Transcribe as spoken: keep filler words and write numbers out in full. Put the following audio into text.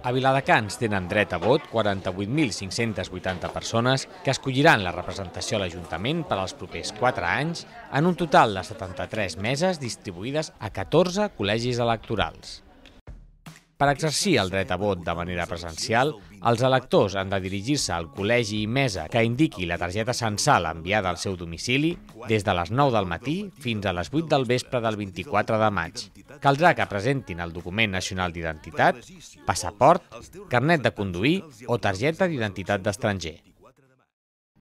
A Viladecans tenen dret a vot quaranta-vuit mil cinc-centes vuitanta persones que escolliran la representació a l'Ajuntament per als propers quatre anys en un total de setanta-tres meses distribuïdes a catorze col·legis electorals. Per exercir el dret a vot de manera presencial, els electors han de dirigir-se al col·legi i mesa que indiqui la targeta censal enviada al seu domicili des de les nou del matí fins a les vuit del vespre del vint-i-quatre de maig. Caldrà que presentin el document nacional d'identitat, passaport, carnet de conduir o targeta d'identitat d'estranger.